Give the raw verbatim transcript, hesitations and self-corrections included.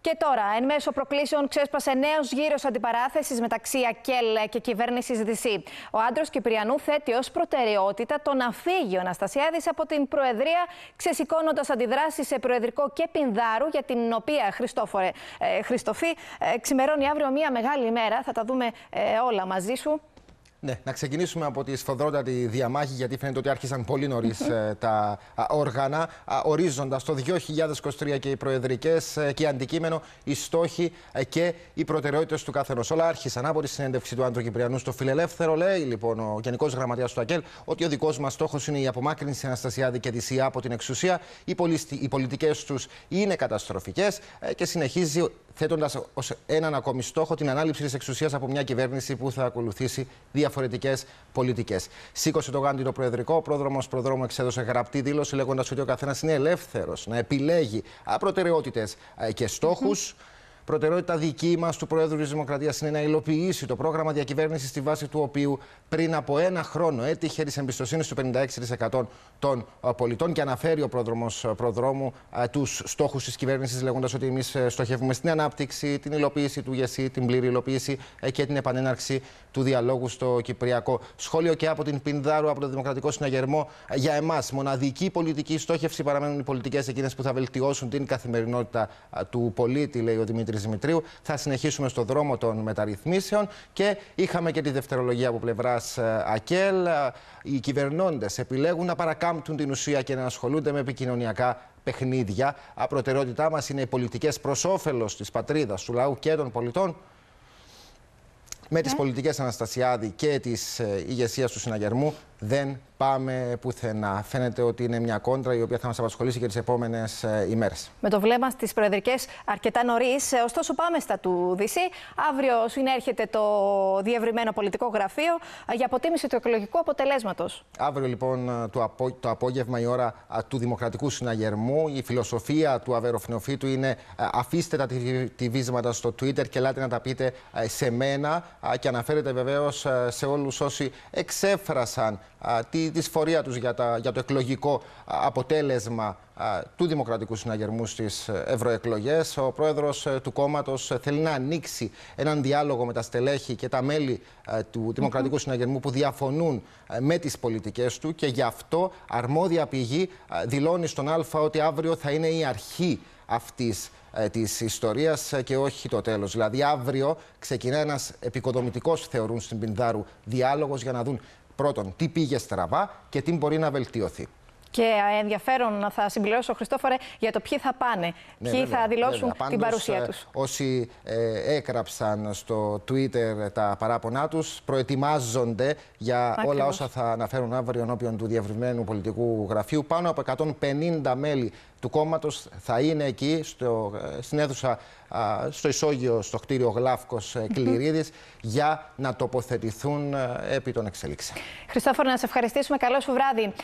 Και τώρα, εν μέσω προκλήσεων, ξέσπασε νέος γύρος αντιπαράθεσης μεταξύ ΑΚΕΛ και κυβέρνησης Δυσσή. Ο άντρος Κυπριανού θέτει ως προτεραιότητα το να φύγει ο Αναστασιάδης από την Προεδρία, ξεσηκώνοντας αντιδράσεις σε προεδρικό και Πινδάρου, για την οποία, Χριστόφορε ε, Χριστοφή, ε, ξημερώνει αύριο μια μεγάλη ημέρα. Θα τα δούμε ε, όλα μαζί σου. Ναι, να ξεκινήσουμε από τη σφοδρότατη διαμάχη, γιατί φαίνεται ότι άρχισαν πολύ νωρίς ε, τα α, όργανα, α, ορίζοντας το δύο χιλιάδες είκοσι τρία και οι προεδρικές ε, και αντικείμενο, οι στόχοι ε, και οι προτεραιότητες του καθενός. Όλα άρχισαν από τη συνέντευξη του άντρου Κυπριανού στο Φιλελεύθερο. Λέει λοιπόν ο Γενικός Γραμματέας του ΑΚΕΛ ότι ο δικός μας στόχος είναι η απομάκρυνση Αναστασιάδη και Δυσσή από την εξουσία. Οι, πολιστι... οι πολιτικές τους είναι καταστροφικές ε, και συνεχίζει θέτοντας ως έναν ακόμη στόχο την ανάληψη της εξουσίας από μια κυβέρνηση που θα ακολουθήσει διαφορετικές πολιτικές. Σήκωσε το γάντι το προεδρικό. Ο πρόδρομος προδρόμου εξέδωσε γραπτή δήλωση, λέγοντας ότι ο καθένας είναι ελεύθερος να επιλέγει προτεραιότητες και στόχους. Mm-hmm. Προτεραιότητα δική μας του Προέδρου της Δημοκρατίας είναι να υλοποιήσει το πρόγραμμα διακυβέρνησης, στη βάση του οποίου πριν από ένα χρόνο έτυχε της εμπιστοσύνης του πενήντα έξι τοις εκατό των πολιτών, και αναφέρει ο πρόδρομος προδρόμου τους στόχους της κυβέρνησης, λέγοντας ότι εμείς στοχεύουμε στην ανάπτυξη, την υλοποίηση του ΓΕΣΥ, την πλήρη υλοποίηση και την επανέναρξη του διαλόγου στο Κυπριακό. Σχόλιο και από την Πινδάρου, από το Δημοκρατικό Συναγερμό: για εμάς, μοναδική πολιτική στόχευση παραμένουν οι πολιτικές εκείνες που θα βελτιώσουν την καθημερινότητα του πολίτη, λέει ο Δημήτρης Δημητρίου. Θα συνεχίσουμε στον δρόμο των μεταρρυθμίσεων. Και είχαμε και τη δευτερολογία από πλευράς ΑΚΕΛ. Οι κυβερνώντες επιλέγουν να παρακάμπτουν την ουσία και να ασχολούνται με επικοινωνιακά παιχνίδια. Προτεραιότητά μας είναι οι πολιτικές προς όφελος της πατρίδας, του λαού και των πολιτών. Με τις πολιτικές Αναστασιάδη και της ηγεσίας του συναγερμού δεν πάμε πουθενά. Φαίνεται ότι είναι μια κόντρα η οποία θα μας απασχολήσει και τις επόμενες ημέρες. Με το βλέμμα στις προεδρικές αρκετά νωρίς. Ωστόσο, πάμε στα του Δυσσή. Αύριο συνέρχεται το διευρυμένο πολιτικό γραφείο για αποτίμηση του εκλογικού αποτελέσματος. Αύριο, λοιπόν, το, απο... το απόγευμα, η ώρα του Δημοκρατικού Συναγερμού. Η φιλοσοφία του Αβεροφνοφίτου είναι: αφήστε τα τυβίσματα στο Twitter και ελάτε να τα πείτε σε μένα. Και αναφέρεται βεβαίως σε όλους όσοι εξέφρασαν τη δυσφορία τους για, τα, για το εκλογικό αποτέλεσμα του Δημοκρατικού Συναγερμού στις ευρωεκλογές. Ο πρόεδρος του κόμματος θέλει να ανοίξει έναν διάλογο με τα στελέχη και τα μέλη του Δημοκρατικού Συναγερμού που διαφωνούν με τις πολιτικές του, και γι' αυτό αρμόδια πηγή δηλώνει στον Α ότι αύριο θα είναι η αρχή αυτής της ιστορίας και όχι το τέλος. Δηλαδή αύριο ξεκινά ένας επικοδομητικός, θεωρούν στην Πινδάρου, διάλογος για να δουν πρώτον τι πήγε στραβά και τι μπορεί να βελτιωθεί. Και ενδιαφέρον, θα συμπληρώσω, Χριστόφορε, για το ποιοι θα πάνε, ναι, ποιοι βέβαια, θα δηλώσουν βέβαια. Πάντως, την παρουσία τους. Όσοι ε, έκραψαν στο Twitter τα παράπονά τους, προετοιμάζονται για Ακριβώς. όλα όσα θα αναφέρουν αύριο ενώπιον του διευρυμένου πολιτικού γραφείου. Πάνω από εκατόν πενήντα μέλη του κόμματος θα είναι εκεί, στο, στην αίθουσα, στο ισόγειο, στο κτίριο Γλάφκος Κληρίδης, mm-hmm. για να τοποθετηθούν επί των εξελίξεων. Χριστόφορε, να σε ευχαριστήσουμε. Καλό σου βράδυ.